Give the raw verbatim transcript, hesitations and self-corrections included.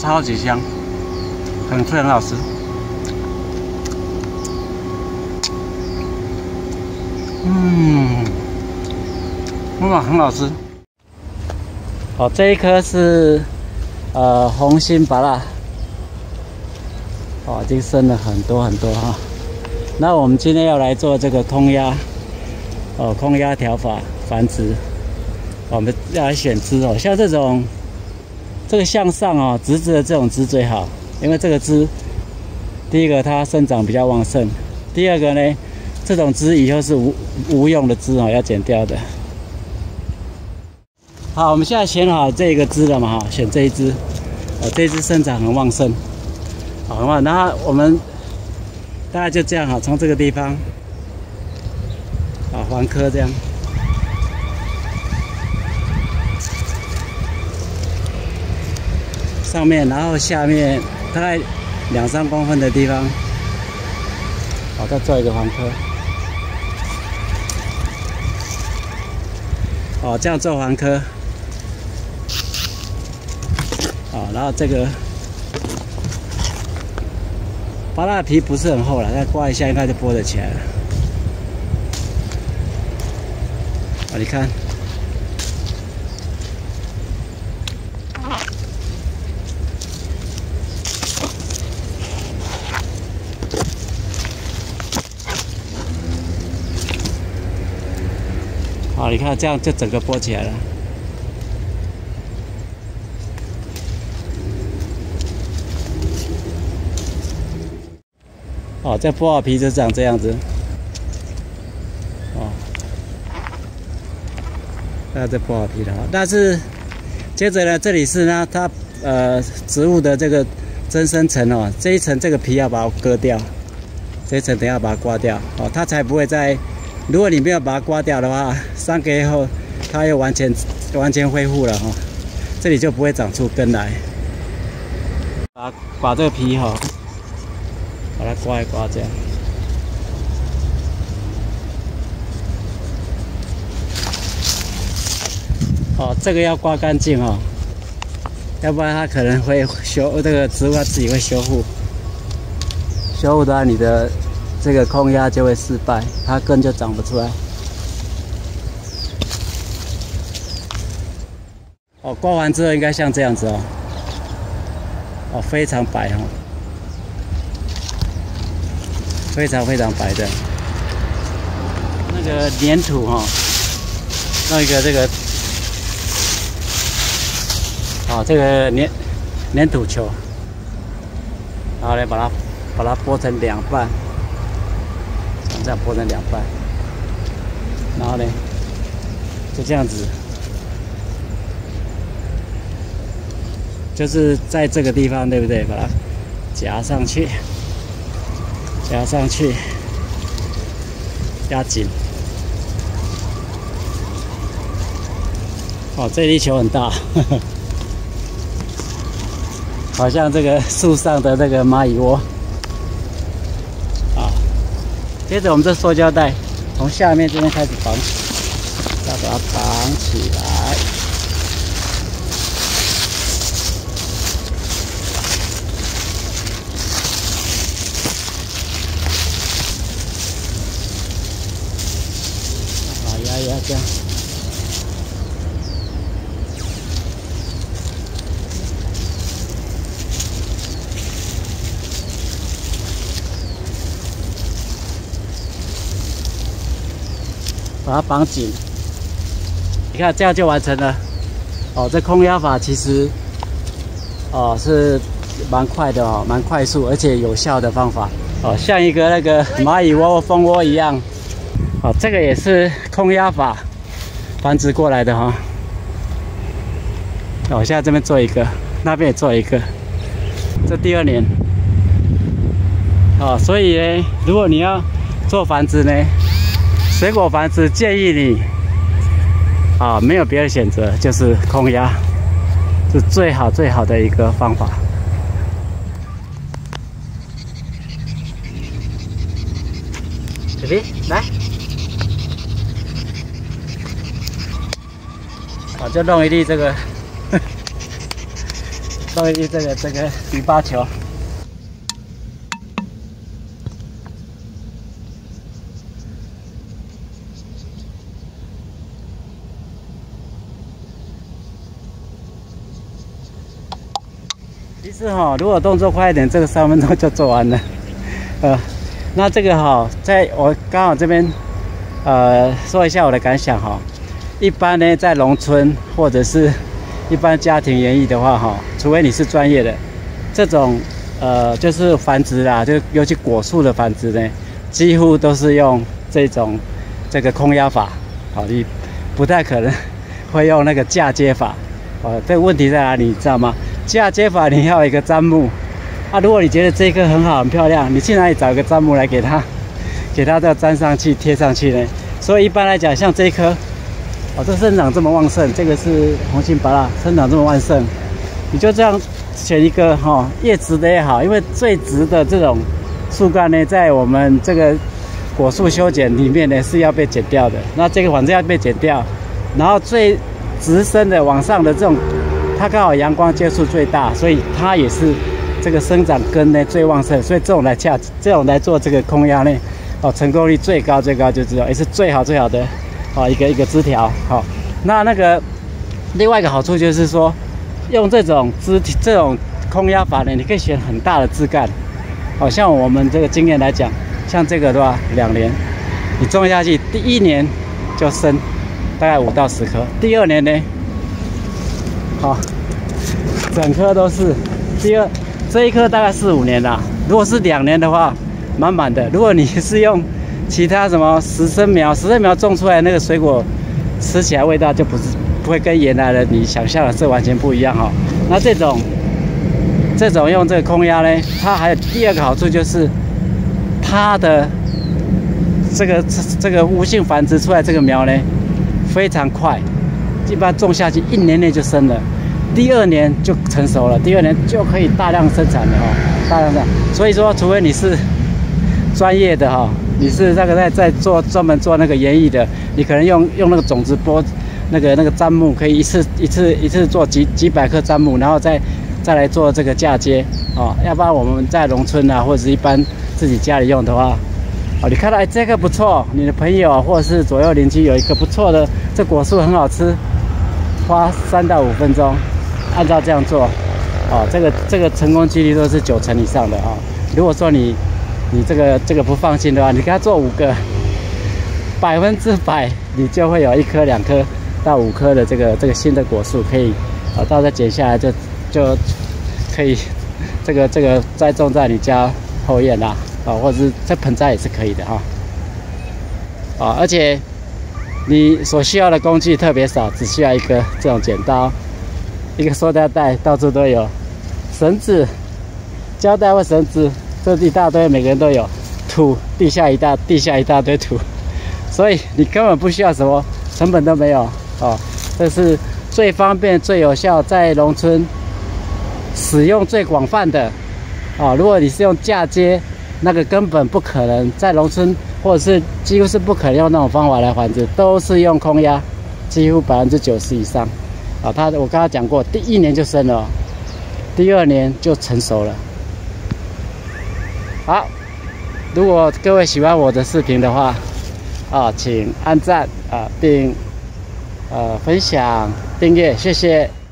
超级香，很非常好吃。嗯，哇，很好吃。哦，这一颗是呃红心芭乐，哦，已经生了很多很多哈。那我们今天要来做这个空压，哦，空压条法繁殖。我们要来选枝哦，像这种这个向上哦直直的这种枝最好，因为这个枝第一个它生长比较旺盛，第二个呢，这种枝以后是无无用的枝哦，要剪掉的。好，我们现在选好这个枝了嘛哈，选这一枝，哦，这一枝生长很旺盛，好，很旺。然后我们大概就这样哈，从这个地方，啊，环科这样。上面，然后下面大概两三公分的地方，好，再做一个环科。哦，这样做环科。好，然后这个芭乐皮不是很厚了，再刮一下应该就剥得起来了。啊，你看。好，你看这样就整个剥起来了。哦，这剥好皮就长这样子。哦，那这剥好皮了。但是接着呢，这里是呢，它呃植物的这个增生层哦，这一层这个皮要把它割掉，这一层等一下把它刮掉哦，它才不会再。如果你没有把它刮掉的话，三个月后它又完全完全恢复了哈、哦，这里就不会长出根来。把把这个皮哈、哦，把它刮一刮这样。哦，这个要刮干净哦，要不然它可能会修这个植物它自己会修复，修复到你的。这个空压就会失败，它根就长不出来。哦，刮完之后应该像这样子哦，哦，非常白哈、哦，非常非常白的。那个粘土哈、哦，弄一个这个，哦，这个粘粘土球，然后来把它把它剥成两半。这样剥成两半，然后呢，就这样子，就是在这个地方，对不对？把它夹上去，夹上去，压紧。哦，这粒球很大，呵呵，好像这个树上的那个蚂蚁窝。接着我们这塑胶袋从下面这边开始绑起，要把它绑起来。好，压压这样。把它绑紧，你看这样就完成了。哦，这空压法其实哦是蛮快的哦，蛮快速而且有效的方法哦，像一个那个蚂蚁窝、蜂窝一样。哦，这个也是空压法繁殖过来的哈、哦。哦，现在这边做一个，那边也做一个，这第二年。哦，所以呢，如果你要做繁殖呢？水果繁殖建议你啊，没有别的选择，就是空压，是最好最好的一个方法。baby， 来，我就弄一粒这个弄一这个这个羽巴球。其实哈，如果动作快一点，这个三分钟就做完了。呃，那这个哈，在我刚好这边呃说一下我的感想哈。一般呢，在农村或者是一般家庭园艺的话哈，除非你是专业的，这种呃就是繁殖啦，就尤其果树的繁殖呢，几乎都是用这种这个空压法，好，你不太可能会用那个嫁接法。哦，这个问题在哪里，你知道吗？嫁接法你要有一个砧木，啊，如果你觉得这一棵很好很漂亮，你去哪里找一个砧木来给它，给它再粘上去贴上去呢？所以一般来讲，像这一棵，哦，这生长这么旺盛，这个是红心芭乐，生长这么旺盛，你就这样选一个哈、哦，越直的越好，因为最直的这种树干呢，在我们这个果树修剪里面呢是要被剪掉的，那这个反正要被剪掉，然后最直身的往上的这种，它刚好阳光接触最大，所以它也是这个生长根呢最旺盛，所以这种来架，这种来做这个空压呢，哦，成功率最高最高就知道，也是最好最好的哦一个一个枝条。好、哦，那那个另外一个好处就是说，用这种枝体这种空压法呢，你可以选很大的枝干，好、哦、像我们这个经验来讲，像这个对吧，两年你种下去，第一年就生。大概五到十颗，第二年呢，好、哦，整颗都是。第二这一颗大概四五年啦，如果是两年的话，满满的。如果你是用其他什么十生苗，十生苗种出来那个水果，吃起来味道就不是不会跟原来的你想象的是完全不一样哈、哦。那这种这种用这个空压呢，它还有第二个好处就是它的这个这个无性繁殖出来这个苗呢。非常快，一般种下去一年内就生了，第二年就成熟了，第二年就可以大量生产了哈、哦，大量的。所以说，除非你是专业的哈、哦，你是那个在在做专门做那个园艺的，你可能用用那个种子播那个那个砧木，可以一次一次一次做几几百棵砧木，然后再再来做这个嫁接哦。要不然我们在农村啊，或者是一般自己家里用的话。哦，你看到哎，这个不错，你的朋友或者是左右邻居有一个不错的，这果树很好吃，花三到五分钟，按照这样做，哦，这个这个成功几率都是九成以上的啊、哦。如果说你你这个这个不放心的话，你给它做五个，百分之百你就会有一颗、两颗到五颗的这个这个新的果树可以，啊、哦，到时候剪下来就就可以这个这个栽种在你家后院啦。啊、哦，或者是这盆栽也是可以的哈、哦，啊、哦，而且你所需要的工具特别少，只需要一个这种剪刀，一个塑料袋，到处都有，绳子、胶带或绳子，这一大堆，每个人都有，土地下一大地下一大堆土，所以你根本不需要什么，成本都没有哦，这是最方便、最有效，在农村使用最广泛的哦。如果你是用嫁接。那个根本不可能，在农村或者是几乎是不可能用那种方法来繁殖，都是用空压，几乎百分之九十以上。啊，它我刚刚讲过，第一年就生了，第二年就成熟了。好，如果各位喜欢我的视频的话，啊，请按赞啊，并呃分享、订阅，谢谢。